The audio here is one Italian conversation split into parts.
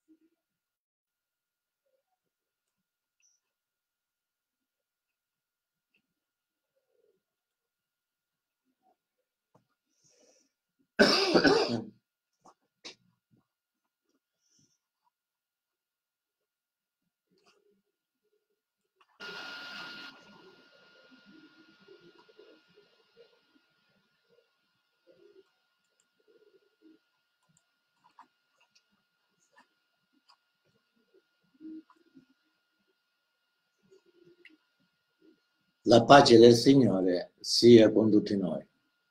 La pace del Signore sia con tutti noi.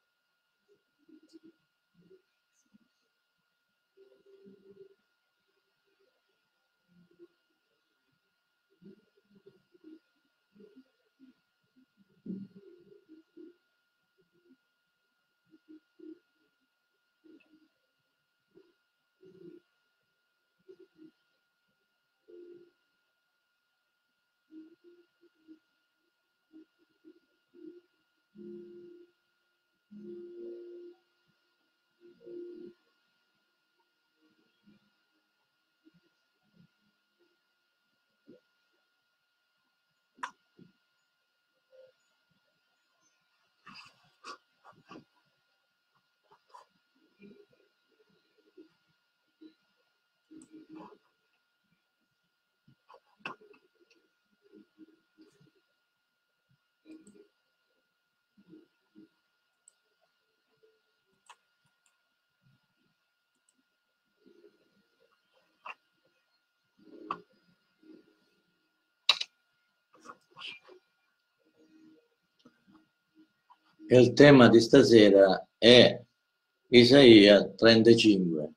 Il tema di stasera è Isaia 35.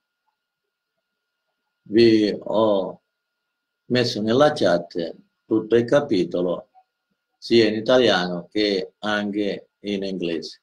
Vi ho messo nella chat tutto il capitolo, sia in italiano che anche in inglese.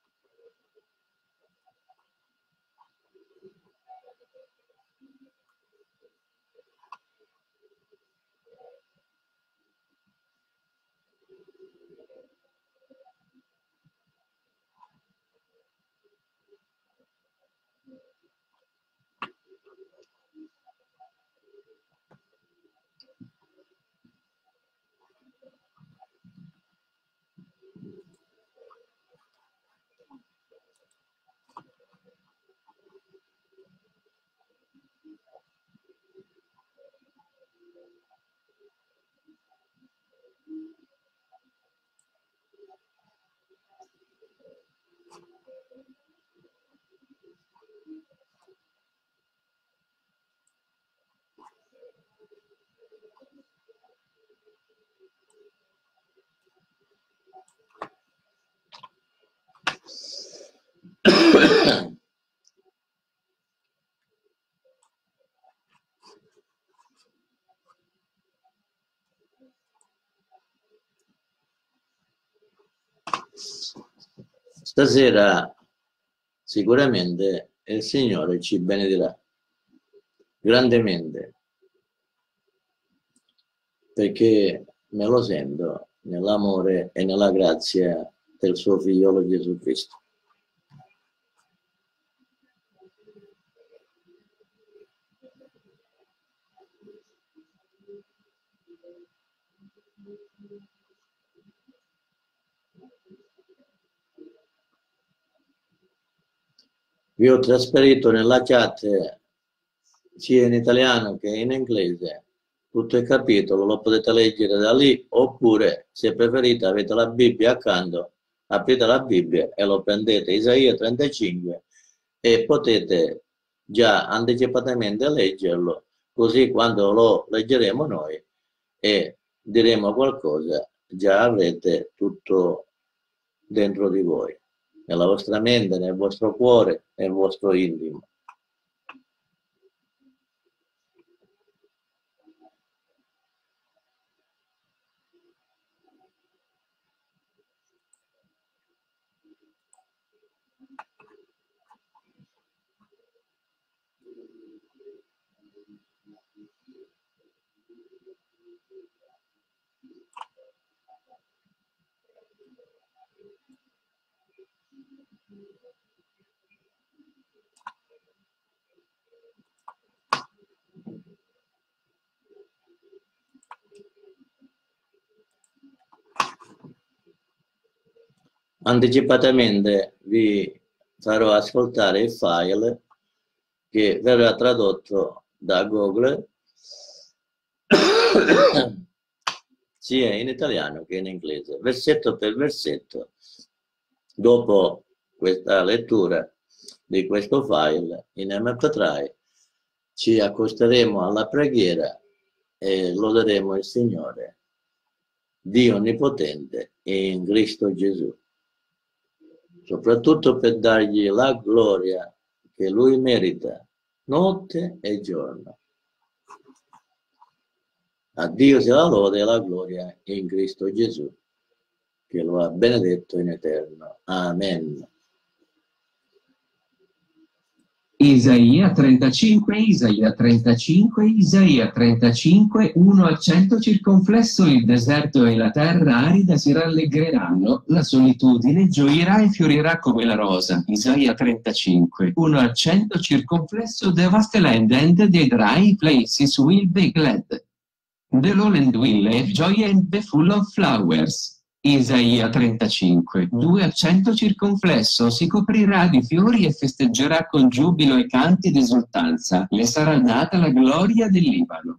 Stasera sicuramente il Signore ci benedirà grandemente, perché me lo sento nell'amore e nella grazia del suo figliolo Gesù Cristo. Vi ho trasferito nella chat sia in italiano che in inglese tutto il capitolo, lo potete leggere da lì, oppure se preferite avete la Bibbia accanto, aprite la Bibbia e lo prendete Isaia 35 e potete già anticipatamente leggerlo, così quando lo leggeremo noi e diremo qualcosa già avrete tutto dentro di voi, nella vostra mente, nel vostro cuore, nel vostro intimo. Anticipatamente vi farò ascoltare il file che verrà tradotto da Google sia in italiano che in inglese, versetto per versetto. Dopo questa lettura di questo file in MP3 ci accosteremo alla preghiera e loderemo il Signore, Dio Onnipotente in Cristo Gesù, soprattutto per dargli la gloria che Lui merita notte e giorno. A Dio sia la lode e la gloria in Cristo Gesù, che lo ha benedetto in eterno. Amen. Isaia 35, Isaia 35, Isaia 35, 1-100 circonflesso il deserto e la terra arida si rallegreranno, la solitudine gioirà e fiorirà come la rosa. Isaia 35, 1-100 circonflesso the vast land and the dry places will be glad. The lowland will have joy and be full of flowers. Isaia 35, 2-100 circonflesso si coprirà di fiori e festeggerà con giubilo e canti d'esultanza, le sarà data la gloria del Libano.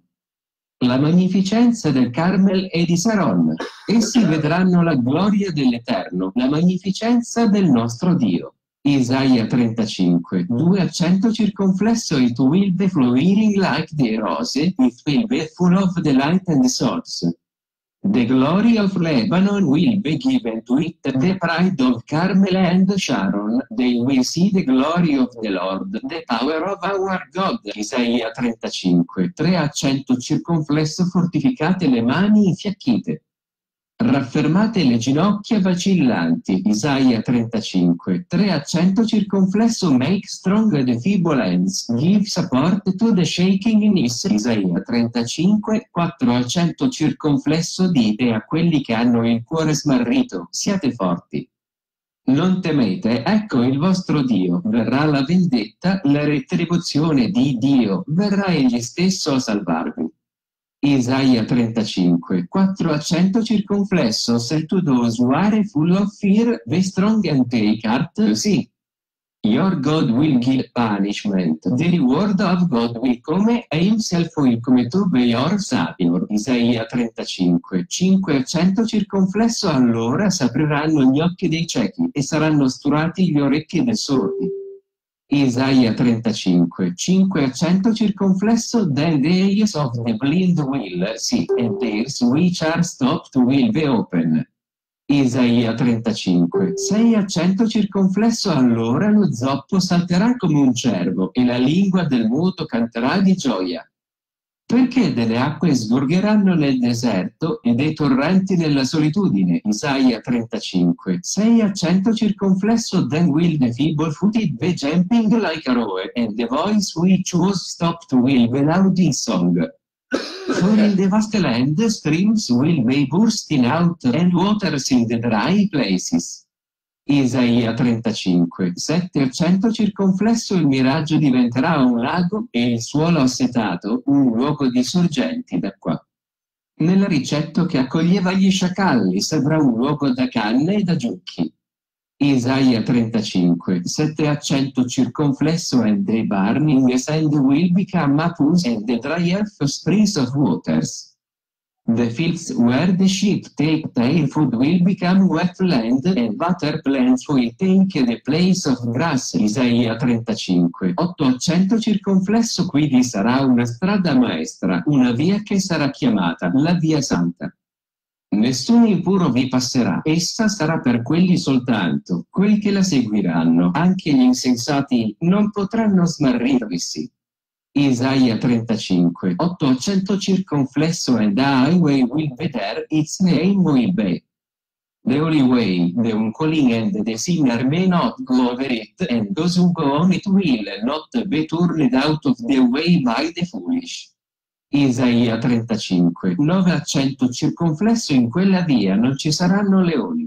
La magnificenza del Carmel e di Saron, essi vedranno la gloria dell'Eterno, la magnificenza del nostro Dio. Isaia 35, 2-100 circonflesso it will be flowing like the rose, it will be full of the light and the source. The glory of Lebanon will be given to it, the pride of Carmel and Sharon, they will see the glory of the Lord, the power of our God. Isaia 35, 3-100 circonflesso fortificate le mani infiacchite. Raffermate le ginocchia vacillanti. Isaia 35, 3-100 circonflesso make strong the feeble hands, give support to the shaking knees. Isaia 35, 4-100 circonflesso dite a quelli che hanno il cuore smarrito, siate forti. Non temete, ecco il vostro Dio, verrà la vendetta, la retribuzione di Dio, verrà egli stesso a salvarvi. Isaia 35, 4-100 circonflesso say to those who are full of fear, be strong and take heart, see. Your God will give punishment, the reward of God will come, e himself will come to be your savior. Isaia 35, 5-100 circonflesso allora s'apriranno gli occhi dei ciechi, e saranno sturati gli orecchi dei sordi. Isaia 35, 5-100 circonflesso then the eyes of the blind will see, and the ears which are stopped will be open. Isaia 35, 6-100 circonflesso allora lo zoppo salterà come un cervo, e la lingua del muto canterà di gioia. Perché delle acque sgorgeranno nel deserto e dei torrenti nella solitudine. Isaia 35, 6-100 circonflesso then will the feeble-footed be jumping like a roe, and the voice which was stopped will be loud in song. For in the vast land streams will be bursting out, and waters in the dry places. Isaia 35, 7-100 circonflesso il miraggio diventerà un lago e il suolo assetato un luogo di sorgenti d'acqua. Nel ricetto che accoglieva gli sciacalli saprà un luogo da canne e da giucchi. Isaia 35, 7-100 circonflesso and the burning sand will become a pool and the dry earth springs of waters. The fields where the sheep take their food will become wet land, and water plants will take the place of grass. Isaia 35, 8-100 circonflesso qui vi sarà una strada maestra, una via che sarà chiamata la via santa. Nessun impuro vi passerà, essa sarà per quelli soltanto, quei che la seguiranno, anche gli insensati non potranno smarrirvisi. Isaia 35, 8-100 circonflesso and the highway will be there, its name will be. The only way, the uncoling and the sinner may not go over it, and those who go on it will not be turned out of the way by the foolish. Isaia 35, 9-100 circonflesso in quella via non ci saranno leoni.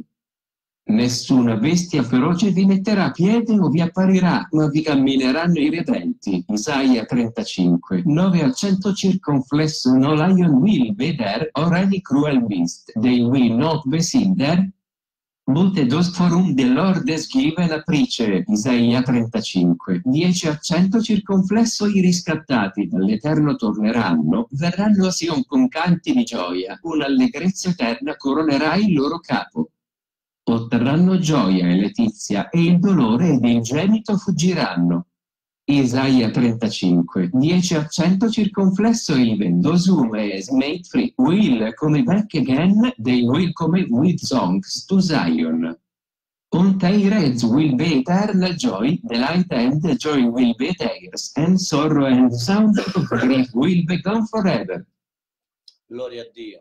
Nessuna bestia feroce vi metterà piede o vi apparirà, ma vi cammineranno i redenti. Isaia 35, 9-100 circonflesso no lion will be there, or any cruel beast, they will not be seen there. Multe dos forum dell'ordes given aprice, Isaia 35. 10 a 100 circonflesso i riscattati dall'Eterno torneranno, verranno a Sion con canti di gioia, un'allegrezza eterna coronerà il loro capo. Otterranno gioia e letizia, e il dolore ed il gemito fuggiranno. Isaia 35, 10 a 100 circonflesso even, dosume is made free, will come back again, they will come with songs to Zion. On their heads will be eternal joy, delight and joy will be theirs, and sorrow and sound of grief will be gone forever. Gloria a Dio.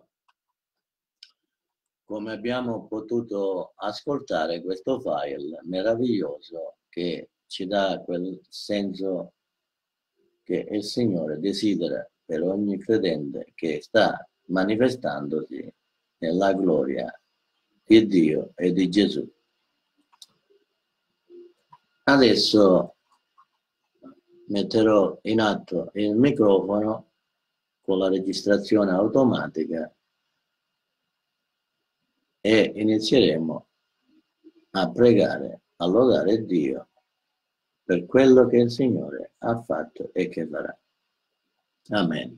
Come abbiamo potuto ascoltare questo file meraviglioso che ci dà quel senso che il Signore desidera per ogni credente che sta manifestandosi nella gloria di Dio e di Gesù. Adesso metterò in atto il microfono con la registrazione automatica e inizieremo a pregare, a lodare Dio per quello che il Signore ha fatto e che farà. Amen.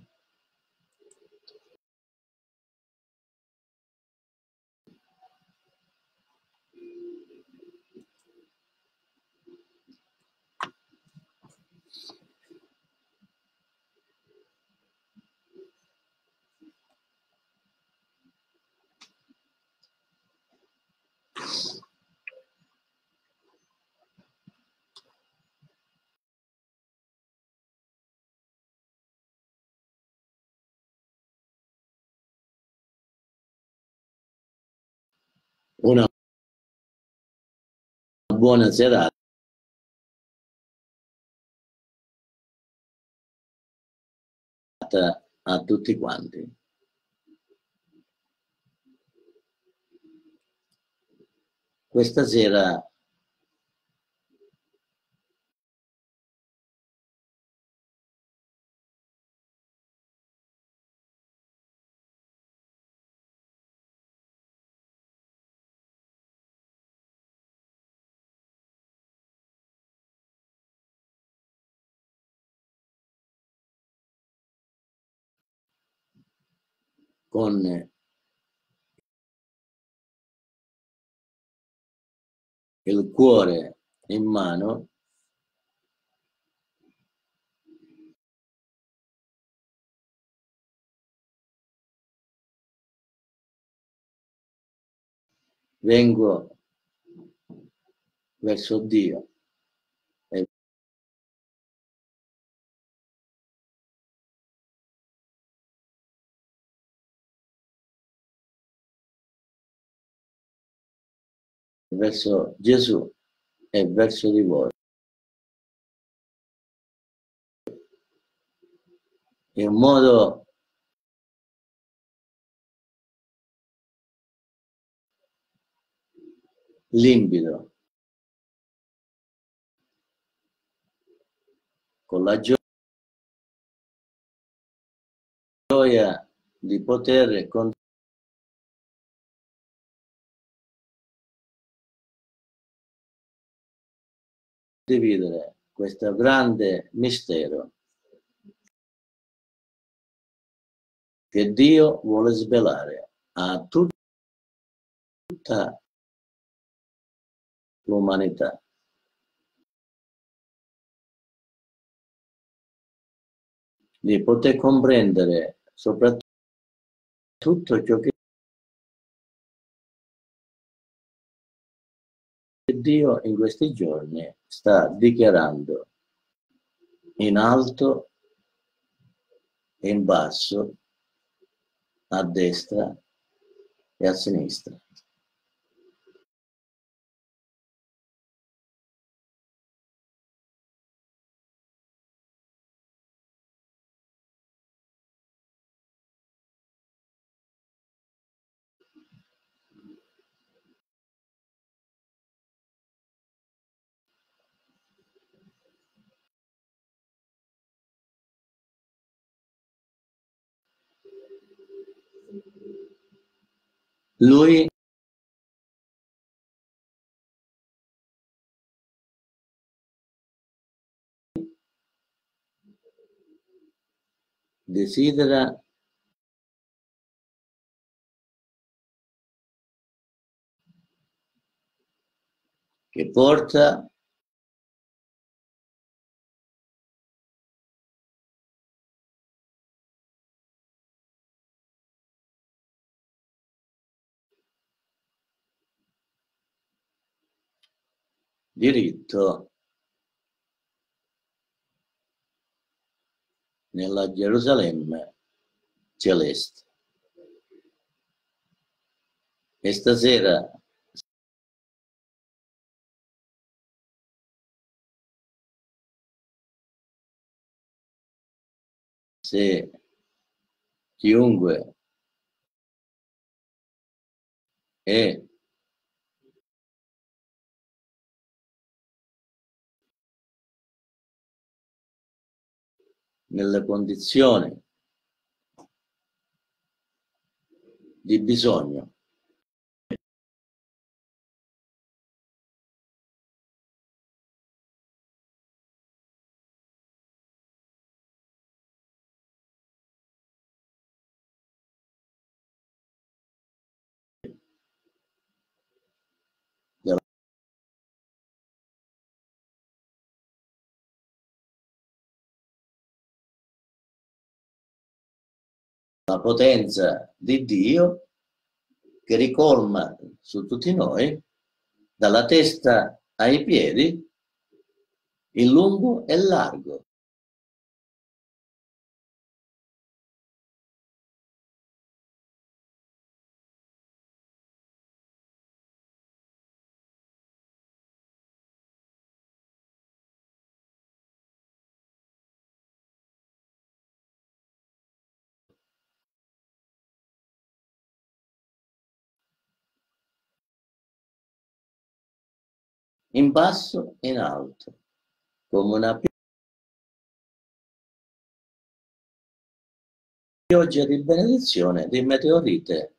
Una buona serata a tutti quanti. Questa sera con il cuore in mano vengo verso Dio e verso Gesù e verso di voi in modo limpido, con la gioia di poter condividere questo grande mistero che Dio vuole svelare a tutta l'umanità. Di poter comprendere soprattutto ciò che Dio in questi giorni sta dichiarando in alto e in basso, a destra e a sinistra. Lui desidera che porta diritto nella Gerusalemme celeste. E stasera se chiunque è nelle condizioni di bisogno della potenza di Dio che ricolma su tutti noi, dalla testa ai piedi, in lungo e largo. In basso e in alto, come una pioggia di benedizione, di meteorite,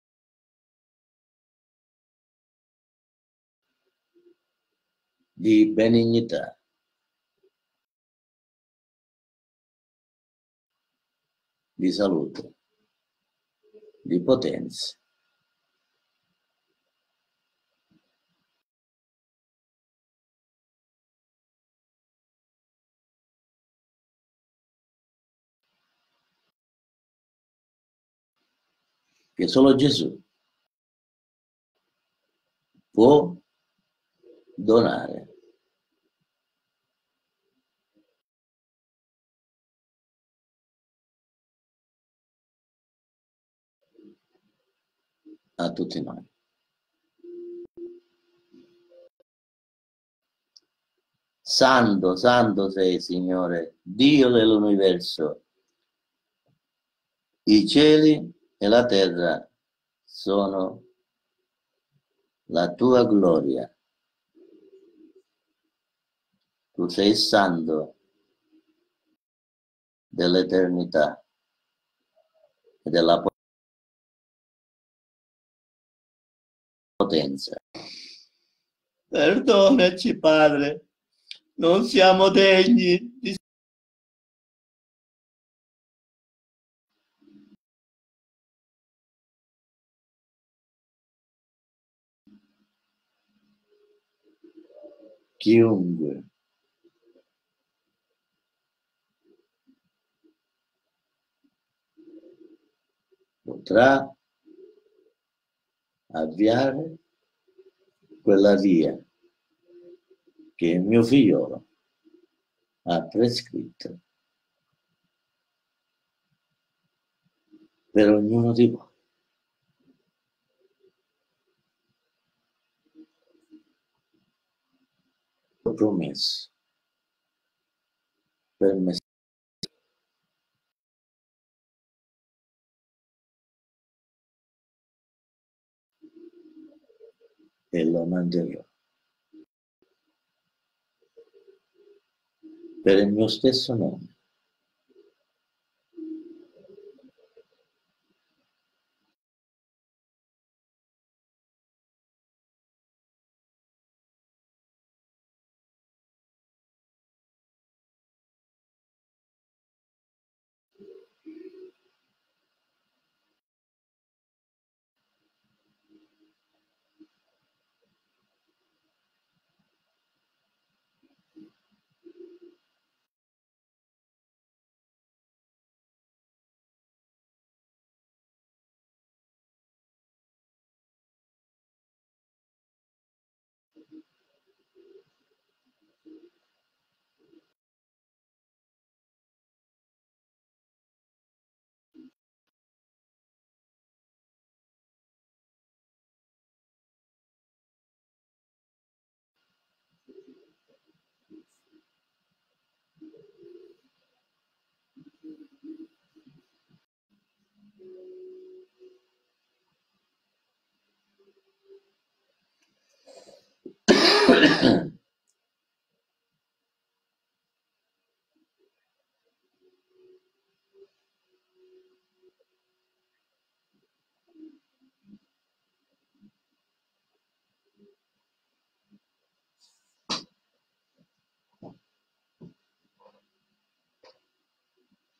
di benignità, di salute, di potenza. Che solo Gesù può donare. A tutti noi. Santo, santo sei, Signore, Dio dell'universo. I cieli e la terra sono la tua gloria. Tu sei santo dell'eternità e della potenza. Perdonaci, Padre, non siamo degni di chiunque potrà avviare quella via che il mio figliolo ha prescritto per ognuno di voi. Ho promesso per me e lo manterrò per il mio stesso nome.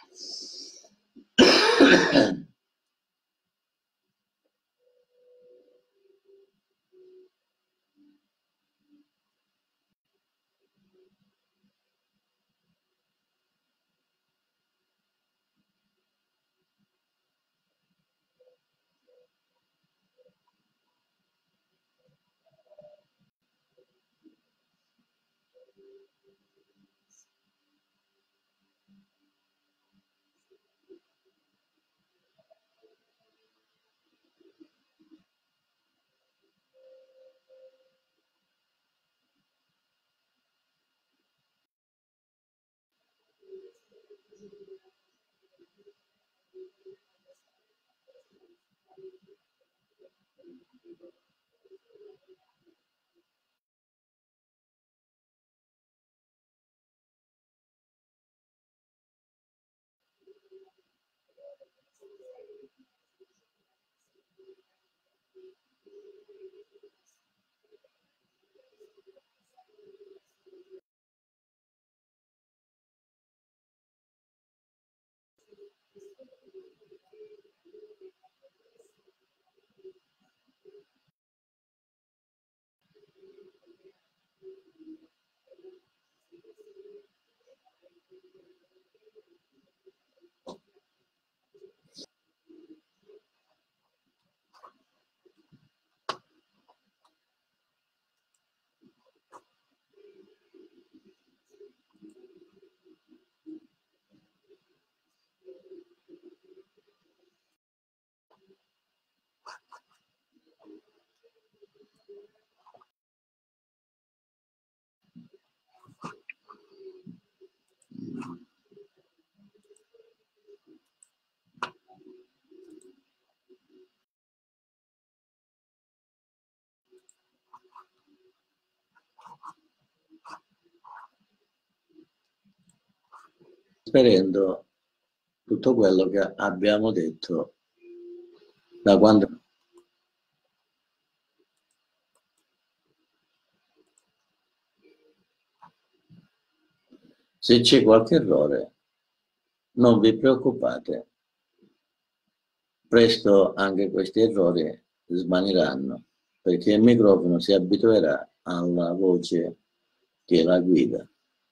Riprendo tutto quello che abbiamo detto da quando se c'è qualche errore non vi preoccupate, presto anche questi errori smaniranno perché il microfono si abituerà alla voce che la guida.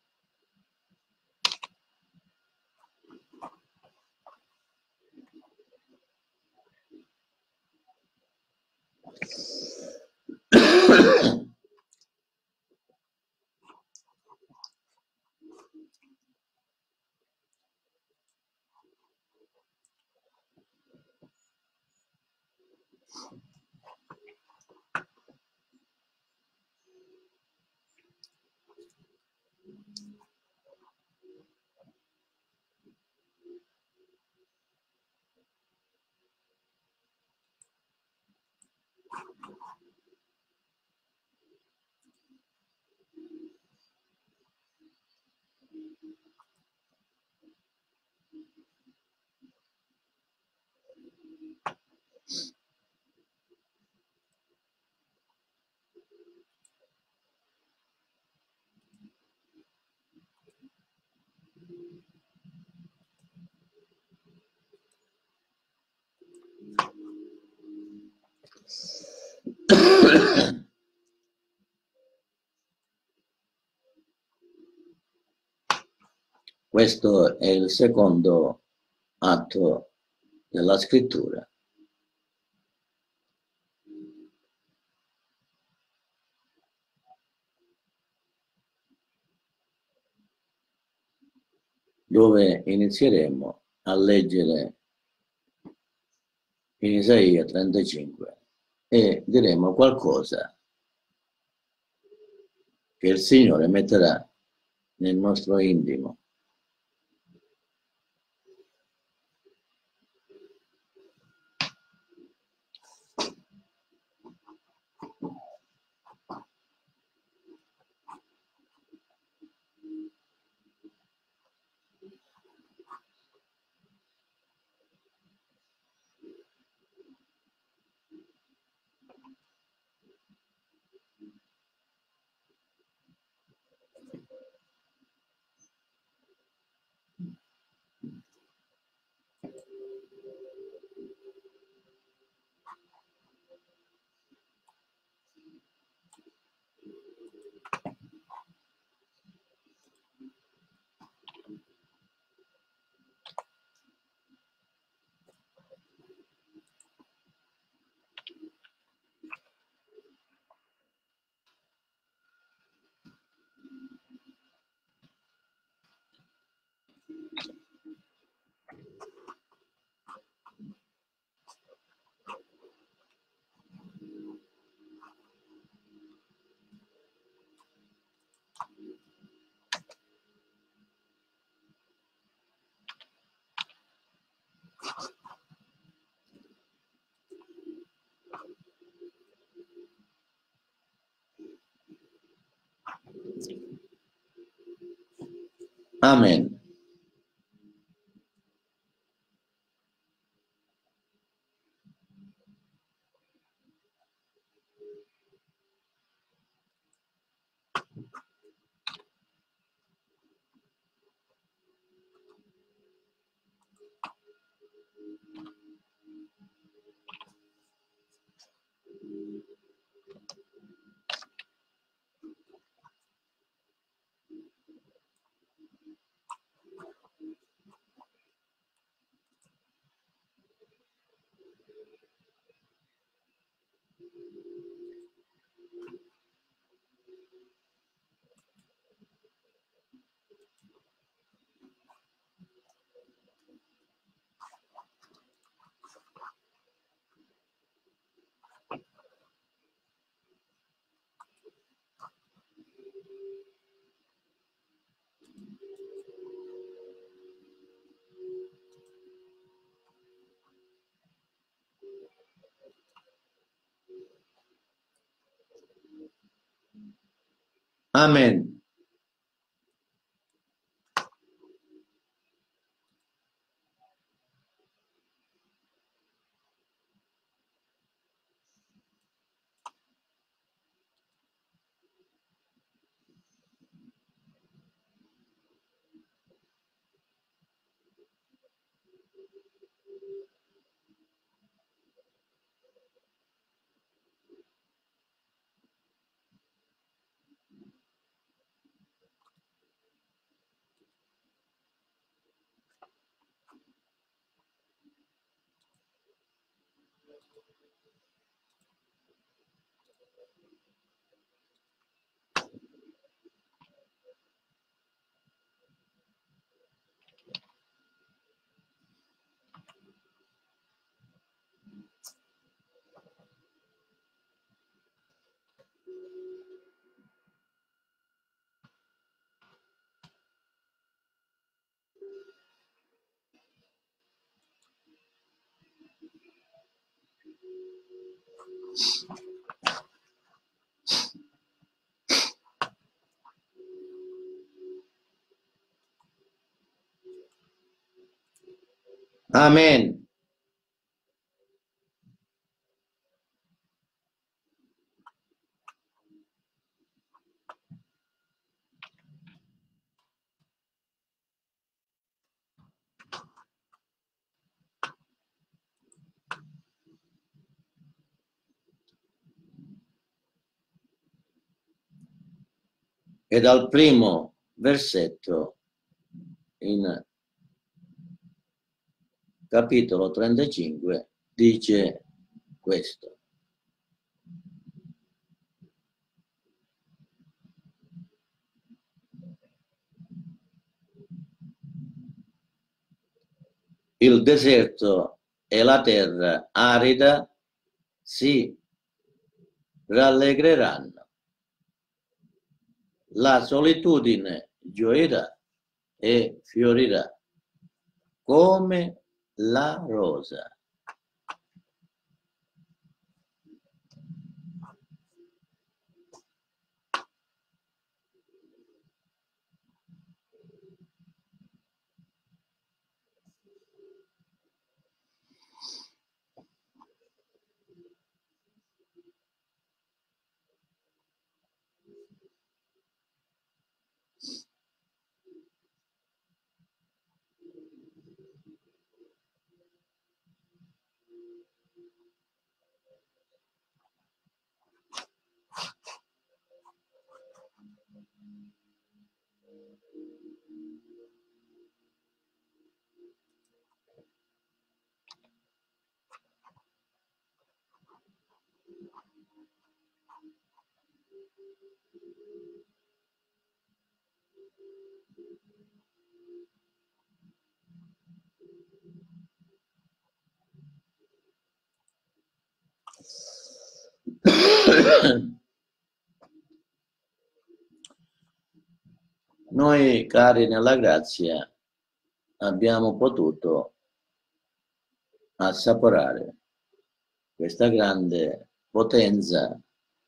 Questo è il secondo atto della scrittura. Dove inizieremo a leggere in Isaia 35 e diremo qualcosa che il Signore metterà nel nostro intimo. Amen. Amen. Amen. E dal primo versetto in capitolo 35 dice questo. Il deserto e la terra arida si rallegreranno. La solitudine gioirà e fiorirà come la rosa. Noi, cari nella grazia, abbiamo potuto assaporare questa grande potenza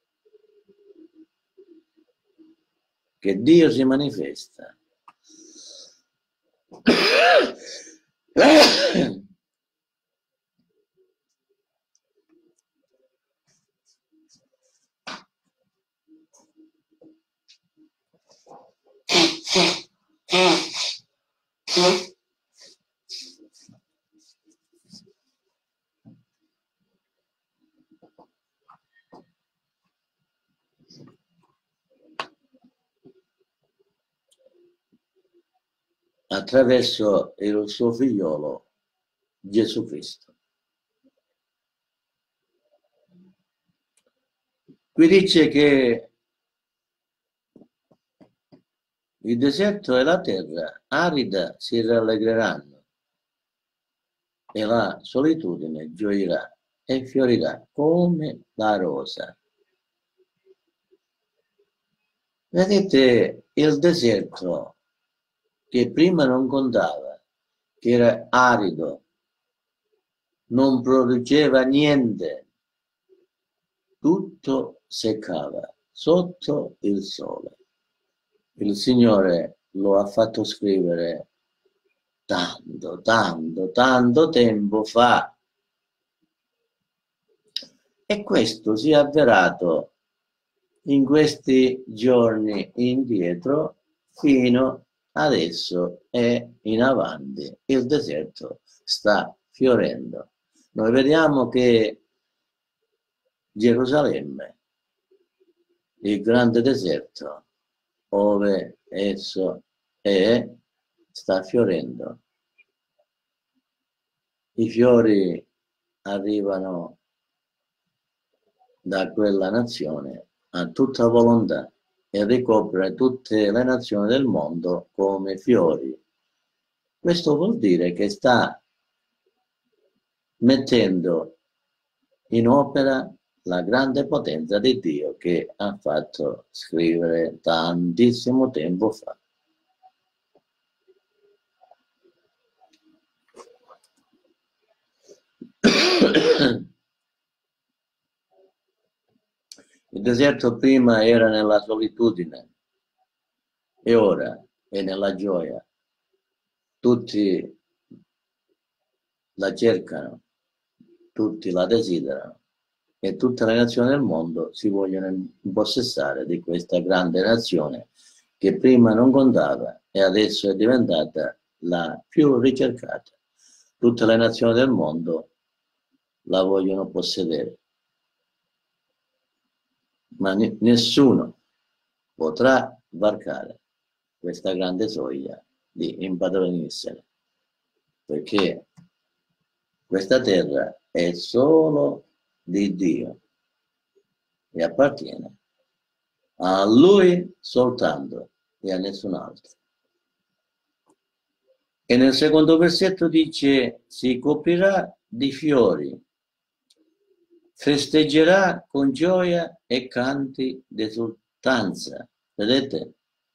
che Dio si manifesta. Attraverso il suo figliolo Gesù Cristo. Qui dice che il deserto e la terra arida si rallegreranno e la solitudine gioirà e fiorirà come la rosa. Vedete, il deserto che prima non contava, che era arido, non produceva niente, tutto seccava sotto il sole. Il Signore lo ha fatto scrivere tanto tempo fa. E questo si è avverato in questi giorni indietro fino adesso e in avanti. Il deserto sta fiorendo. Noi vediamo che Gerusalemme, il grande deserto, dove esso è, sta fiorendo. I fiori arrivano da quella nazione a tutta volontà e ricopre tutte le nazioni del mondo come fiori. Questo vuol dire che sta mettendo in opera la grande potenza di Dio che ha fatto scrivere tantissimo tempo fa. Il deserto prima era nella solitudine e ora è nella gioia. Tutti la cercano, tutti la desiderano e tutte le nazioni del mondo si vogliono impossessare di questa grande nazione che prima non contava e adesso è diventata la più ricercata. Tutte le nazioni del mondo la vogliono possedere, ma nessuno potrà varcare questa grande soglia di impadronirsene, perché questa terra è solo di Dio e appartiene a Lui soltanto e a nessun altro. E nel secondo versetto dice: si coprirà di fiori, festeggerà con gioia e canti d'esultanza. Vedete?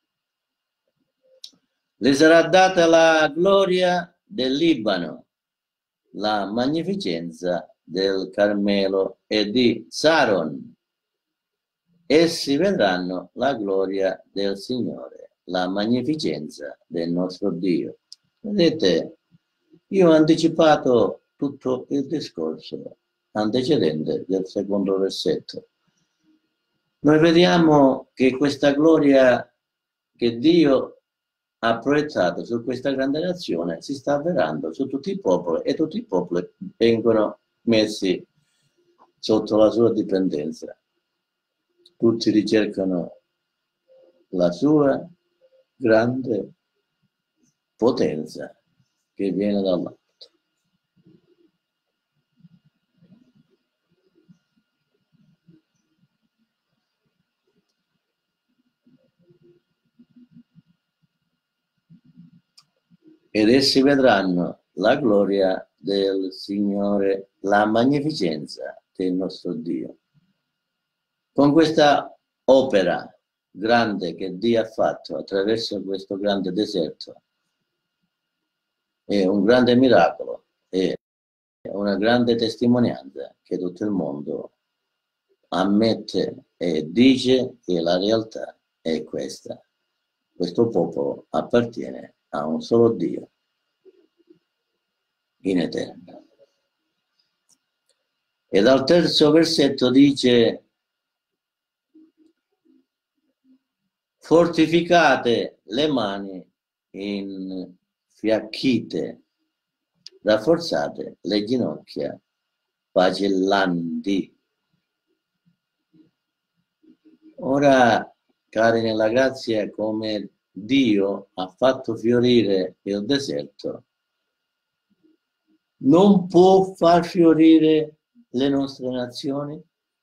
Le sarà data la gloria del Libano, la magnificenza del Carmelo e di Saron. Essi vedranno la gloria del Signore, la magnificenza del nostro Dio. Vedete, io ho anticipato tutto il discorso antecedente del secondo versetto. Noi vediamo che questa gloria che Dio ha proiettato su questa grande nazione si sta avverando su tutti i popoli e tutti i popoli vengono messi sotto la sua dipendenza. Tutti ricercano la sua grande potenza che viene dall'alto. Ed essi vedranno la gloria del Signore, la magnificenza del nostro Dio. Con questa opera grande che Dio ha fatto attraverso questo grande deserto, è un grande miracolo, è una grande testimonianza che tutto il mondo ammette e dice che la realtà è questa. Questo popolo appartiene a un solo Dio in eterno. E dal terzo versetto dice: fortificate le mani, infiacchite, rafforzate le ginocchia, vacillanti. Ora, cari nella grazia, come Dio ha fatto fiorire il deserto, non può far fiorire le nostre nazioni?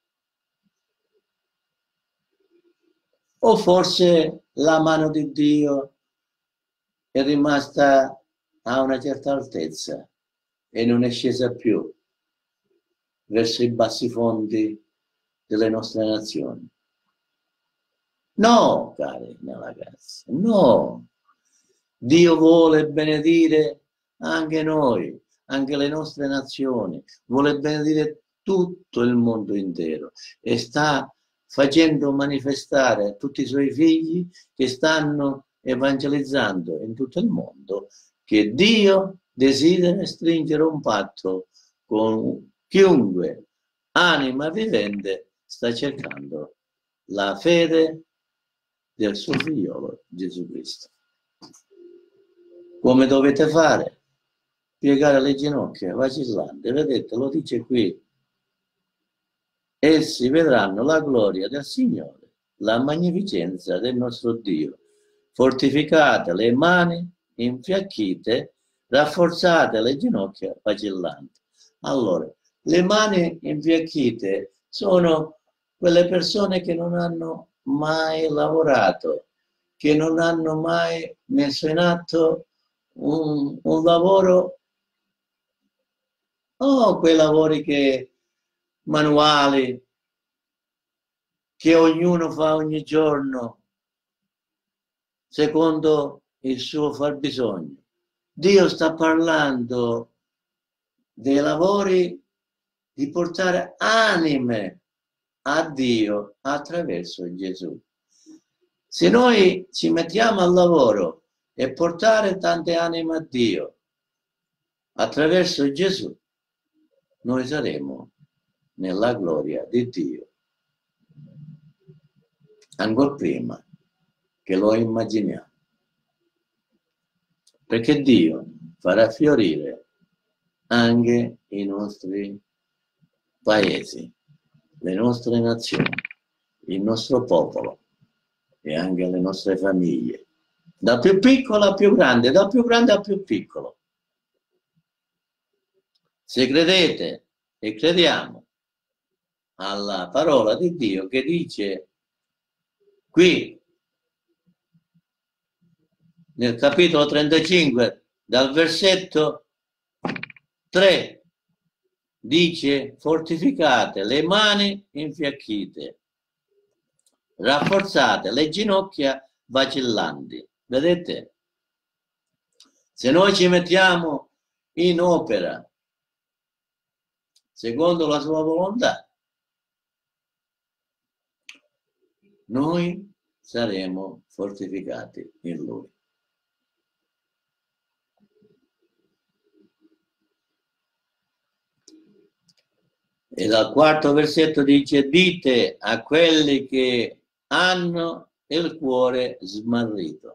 O forse la mano di Dio è rimasta a una certa altezza e non è scesa più verso i bassi fondi delle nostre nazioni? No, cari nella grazia, no. Dio vuole benedire anche noi, anche le nostre nazioni, vuole benedire tutto il mondo intero e sta facendo manifestare tutti i suoi figli che stanno evangelizzando in tutto il mondo che Dio desidera stringere un patto con chiunque anima vivente sta cercando la fede del suo figliolo Gesù Cristo. Come dovete fare? Piegare le ginocchia, vacillante. Vedete, lo dice qui. Essi vedranno la gloria del Signore, la magnificenza del nostro Dio. Fortificate le mani, infiacchite, rafforzate le ginocchia, vacillanti. Allora, le mani infiacchite sono quelle persone che non hanno mai lavorato, che non hanno mai messo in atto un lavoro, quei lavori manuali che ognuno fa ogni giorno secondo il suo fabbisogno. Dio sta parlando dei lavori di portare anime a Dio attraverso Gesù. Se noi ci mettiamo al lavoro e portare tante anime a Dio attraverso Gesù, noi saremo nella gloria di Dio ancora prima che lo immaginiamo, perché Dio farà fiorire anche i nostri paesi, le nostre nazioni, il nostro popolo e anche le nostre famiglie, da più piccolo a più grande, da più grande a più piccolo. Se credete e crediamo alla parola di Dio che dice qui nel capitolo 35 dal versetto 3, dice: fortificate le mani infiacchite, rafforzate le ginocchia vacillanti. Vedete? Se noi ci mettiamo in opera secondo la sua volontà, noi saremo fortificati in Lui. E dal quarto versetto dice: dite a quelli che hanno il cuore smarrito.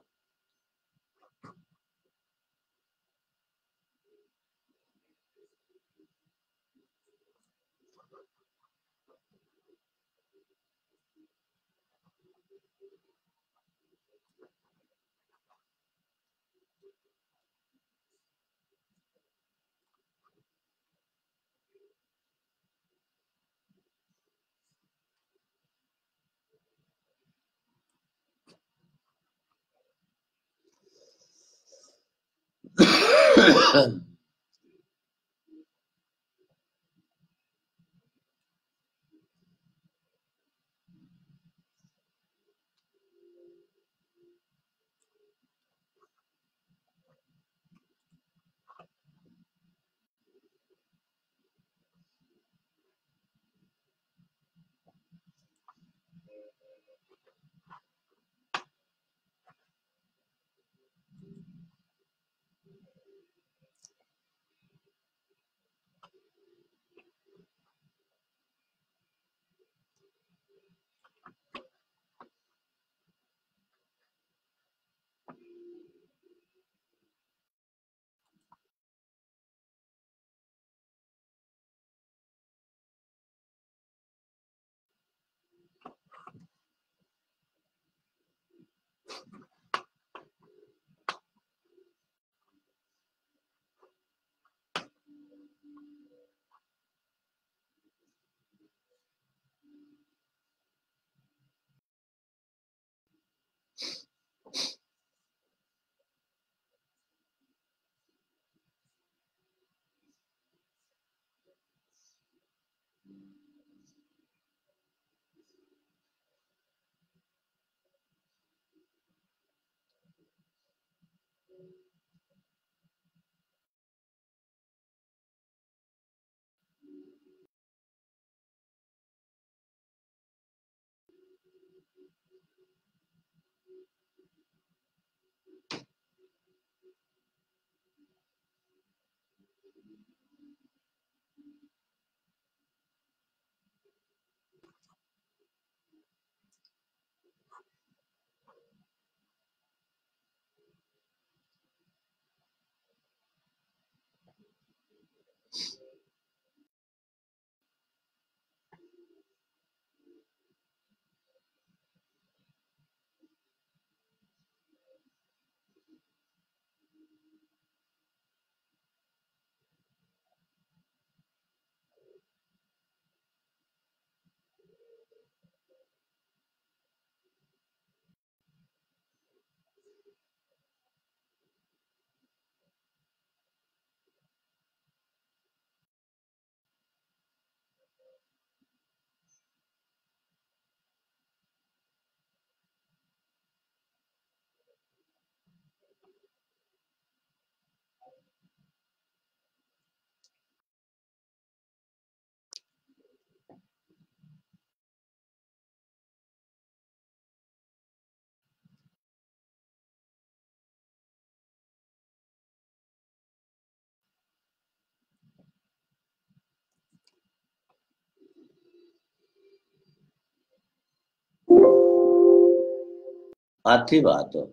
Attivato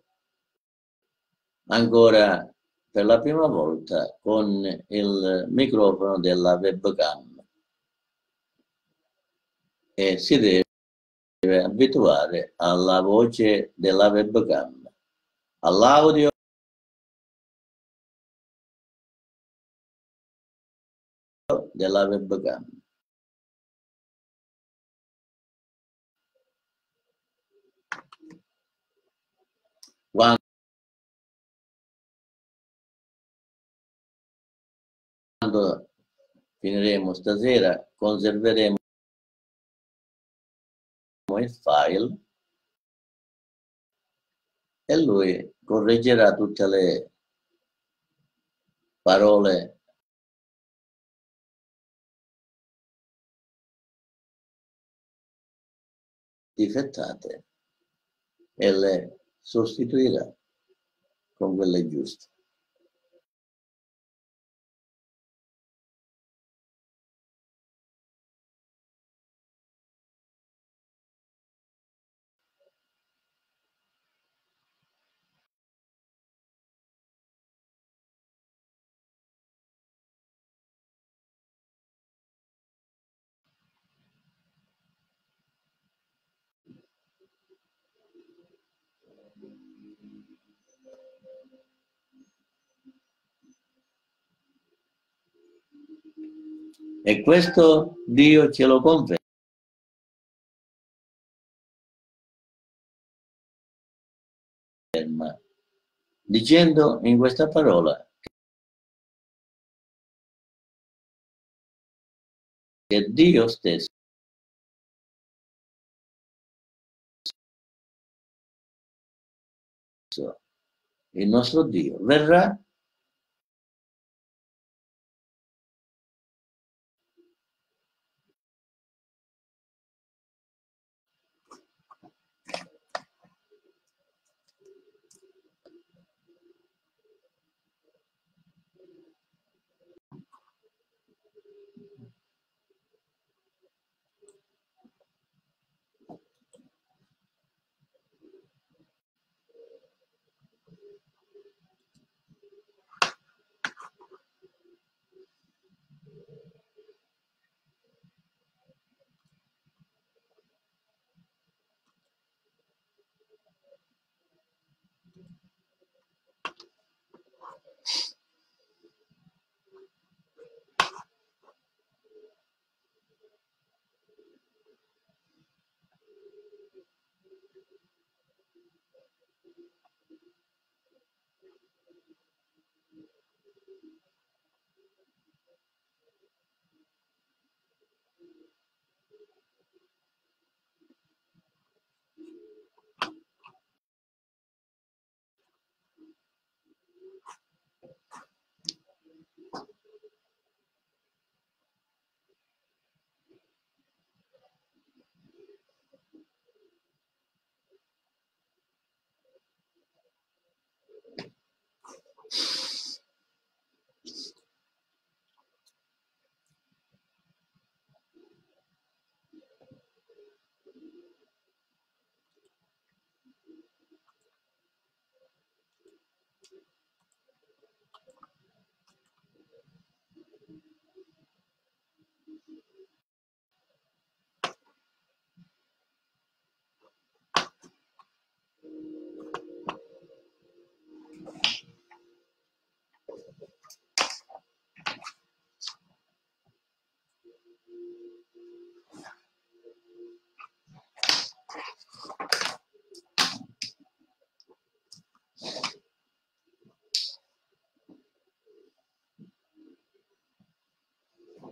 ancora per la prima volta con il microfono della webcam e si deve abituare alla voce della webcam, all'audio della webcam. Quando finiremo stasera conserveremo il file e lui correggerà tutte le parole difettate e le sostituirà con quelle giuste. E questo Dio ce lo conferma dicendo in questa parola che Dio stesso, il nostro Dio, verrà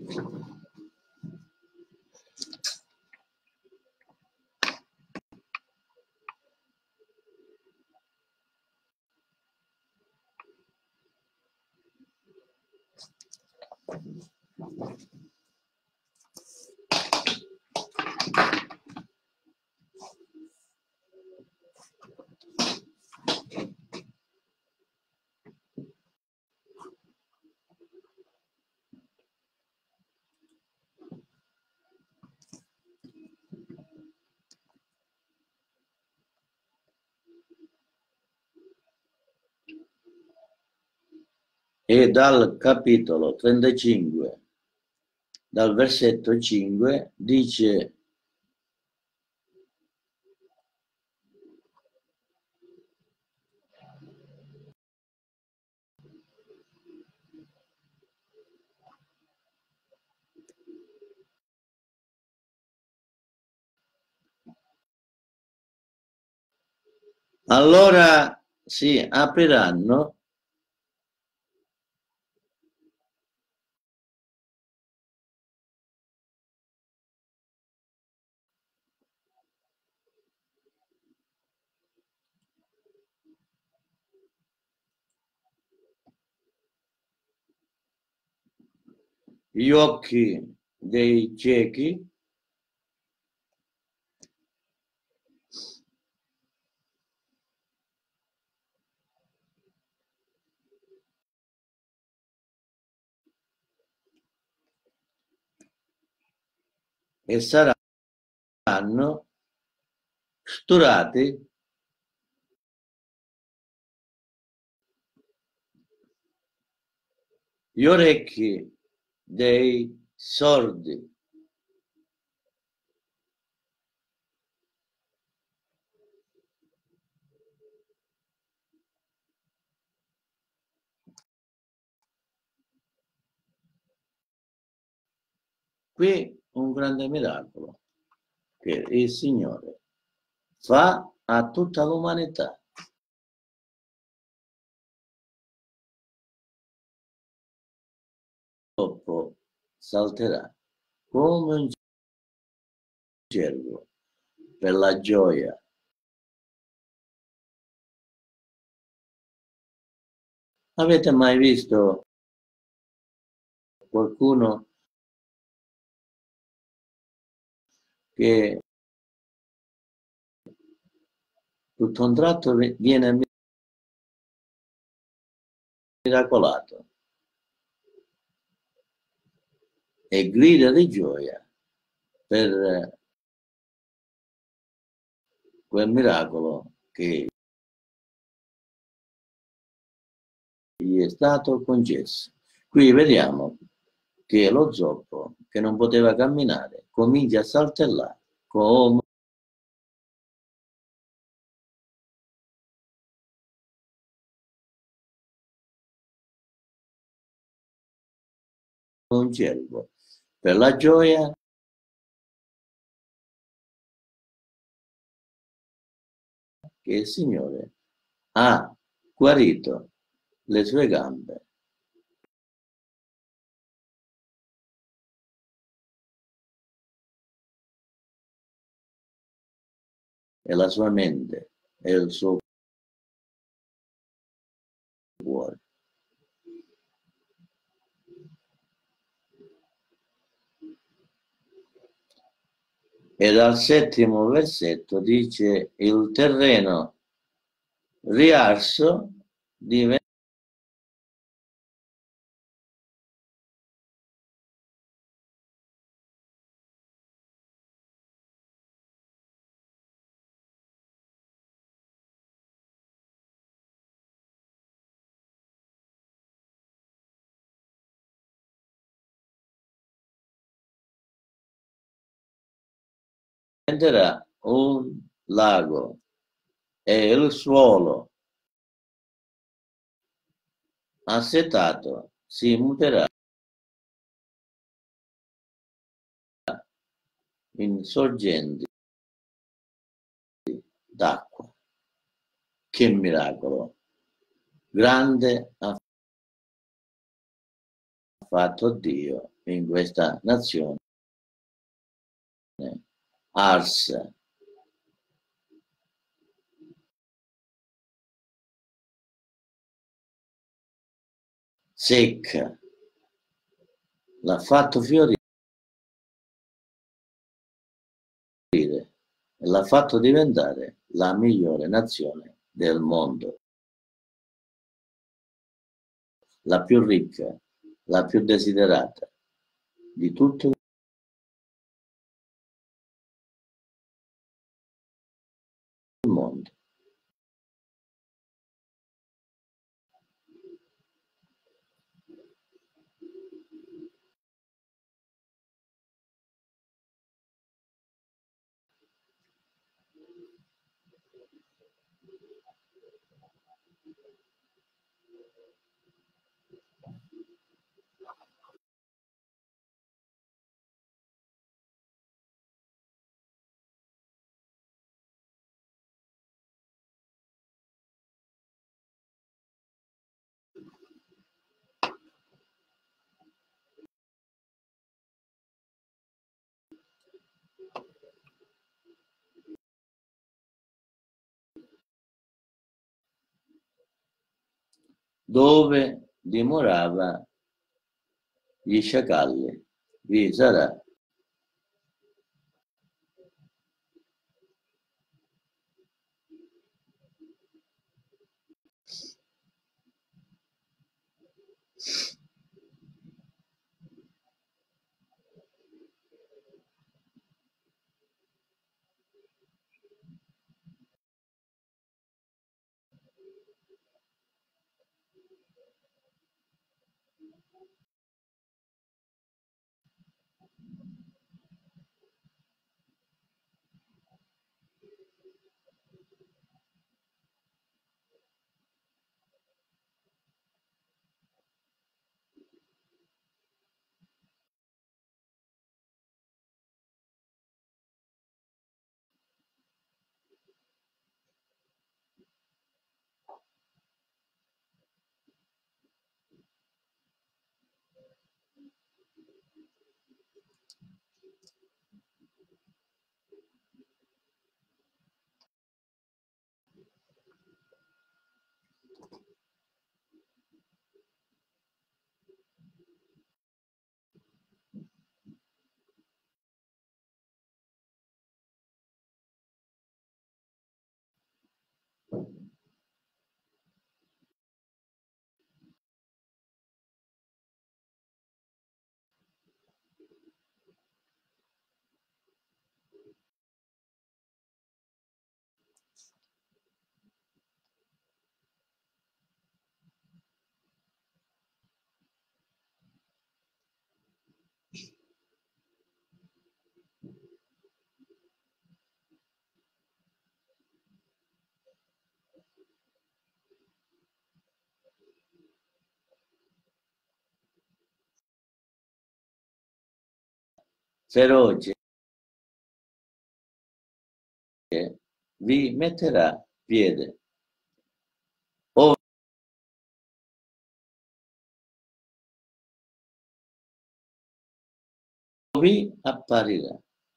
E dal capitolo 35, dal versetto 5, dice: allora si apriranno gli occhi dei ciechi e saranno sturati gli orecchi dei sordi. Qui un grande miracolo che il Signore fa a tutta l'umanità. Dopo salterà come un cervo per la gioia. Avete mai visto qualcuno che tutto a un tratto viene miracolato e grida di gioia per quel miracolo che gli è stato concesso? Qui vediamo che lo zoppo, che non poteva camminare, comincia a saltellare come un cervo per la gioia che il Signore ha guarito le sue gambe e la sua mente e il suo cuore. E dal settimo versetto dice: il terreno riarso diventerà un lago e il suolo assetato si muterà in sorgenti d'acqua. Che miracolo grande ha fatto Dio in questa nazione, ars secca, l'ha fatto fiorire e l'ha fatto diventare la migliore nazione del mondo, la più ricca, la più desiderata di tutto il mondo. Dove dimorava gli sciacalli, vi sarà feroce, vi metterà piede, o vi apparirà.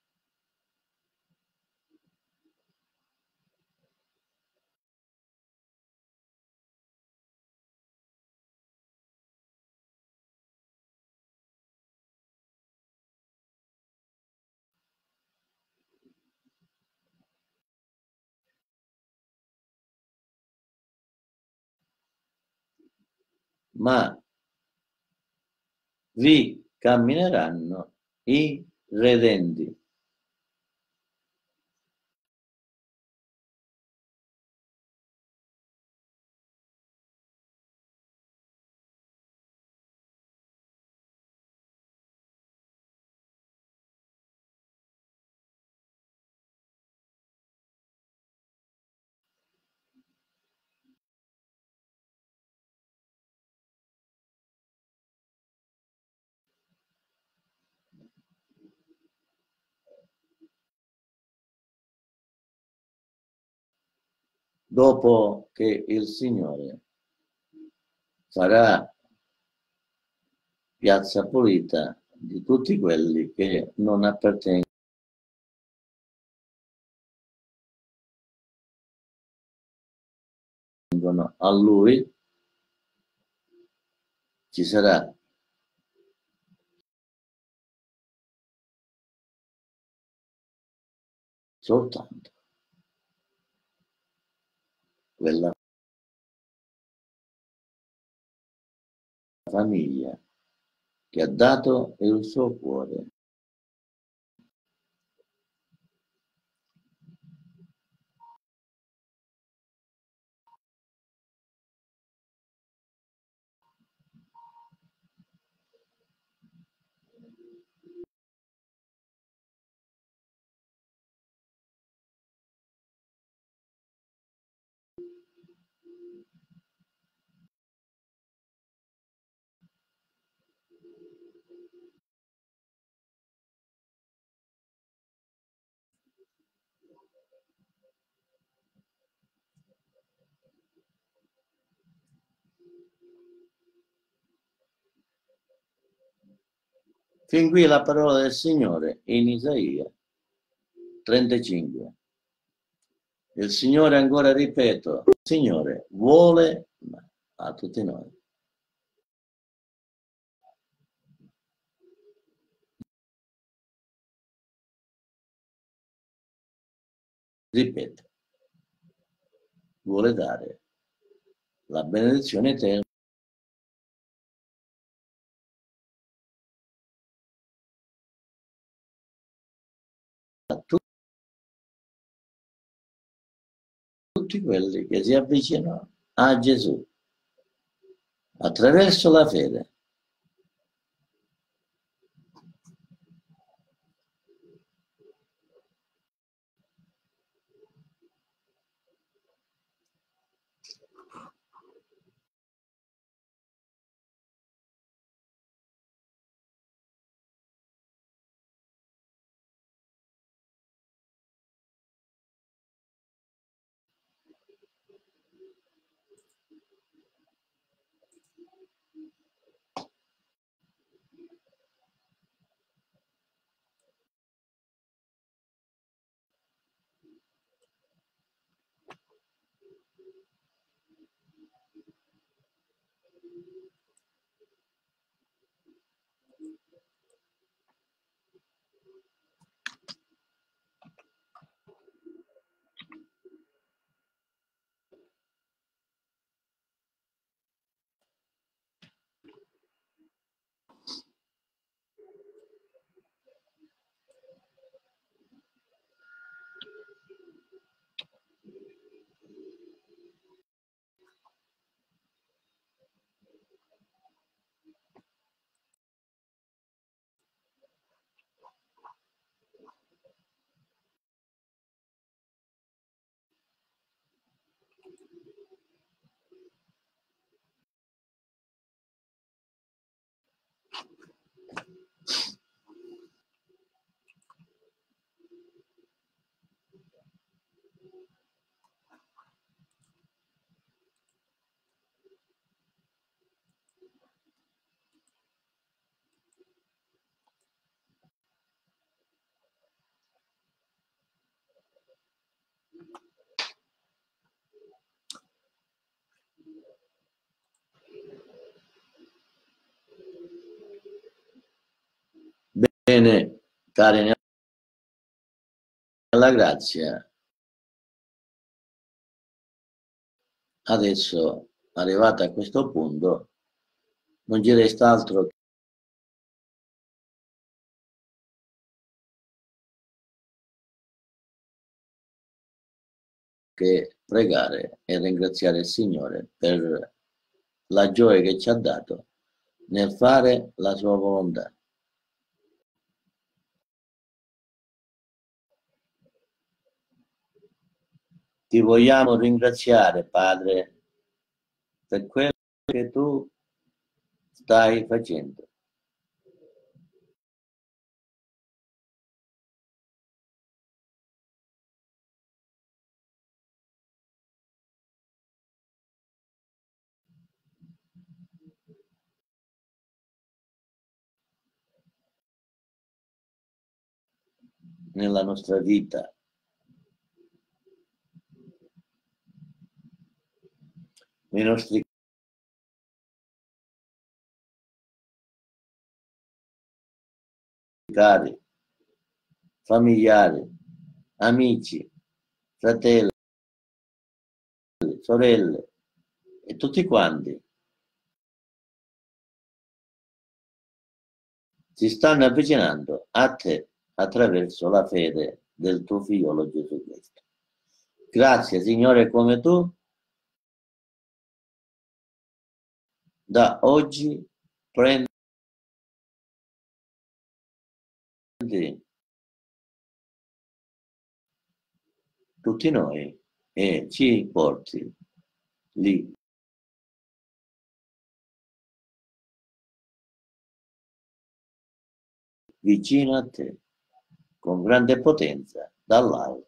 Ma vi cammineranno i redenti. Dopo che il Signore farà piazza pulita di tutti quelli che non appartengono a Lui, ci sarà soltanto quella famiglia che ha dato il suo cuore. Fin qui la parola del Signore in Isaia 35. Il Signore, ancora ripeto, il Signore vuole a tutti noi. Ripeto, vuole dare la benedizione eterna a tutti quelli che si avvicinano a Gesù attraverso la fede. Bene, cari nella grazia, adesso arrivata a questo punto non ci resta altro che pregare e ringraziare il Signore per la gioia che ci ha dato nel fare la sua volontà. Ti vogliamo ringraziare, Padre, per quello che tu stai facendo. nella nostra vita. Nei nostri cari, familiari, amici, fratelli, sorelle e tutti quanti si stanno avvicinando a te attraverso la fede del tuo figliolo Gesù Cristo. Grazie Signore, come tu da oggi prendi tutti noi e ci porti lì vicino a te con grande potenza dall'alto.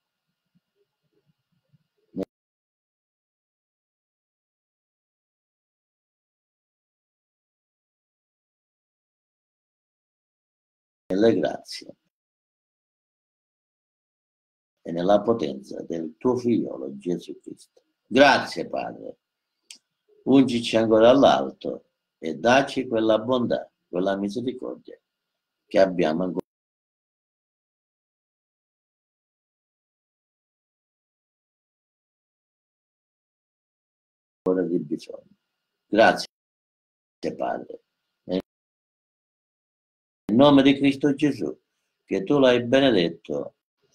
Nelle grazie e nella potenza del tuo figliolo Gesù Cristo. Grazie Padre, ungici ancora dall'alto e dacci quella bontà, quella misericordia che abbiamo ancora di bisogno. Grazie Padre, nel nome di Cristo Gesù, che tu l'hai benedetto.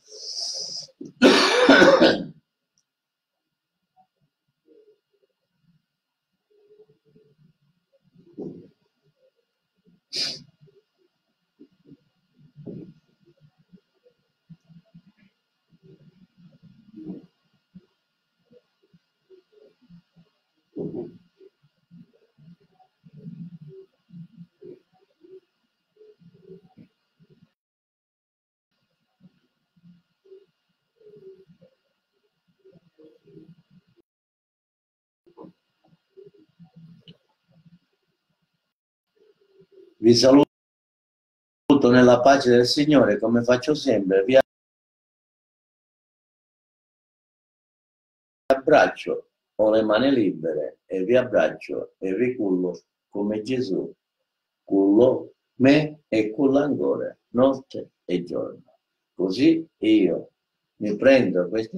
Vi saluto nella pace del Signore, come faccio sempre. Vi abbraccio, ho le mani libere e vi abbraccio e vi cullo come Gesù cullo me e culla ancora notte e giorno. Così io mi prendo questi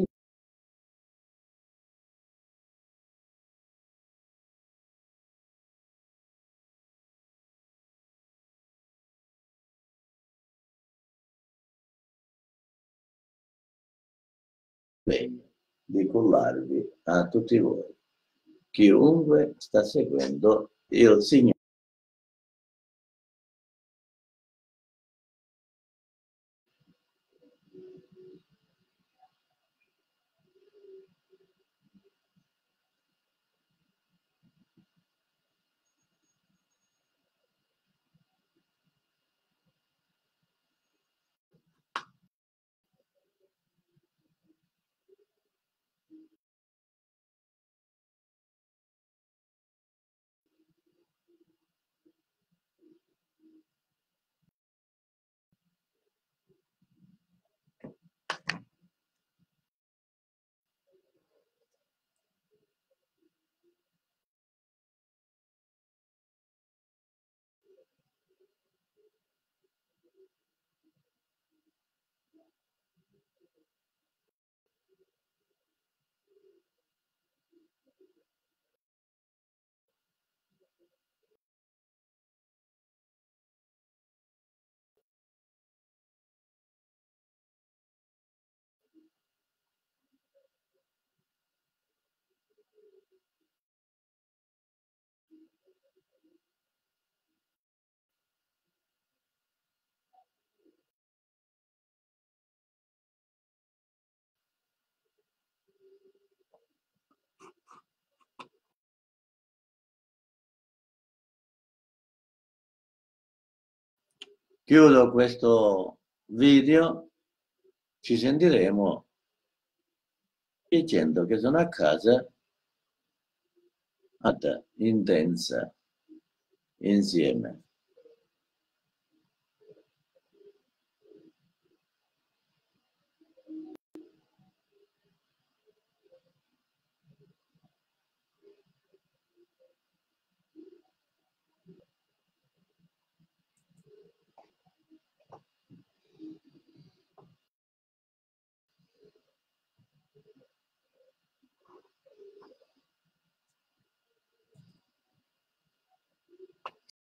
impegno di cullarvi a tutti voi, chiunque sta seguendo il Signore. Chiudo questo video, ci sentiremo dicendo che sono a casa intensa insieme.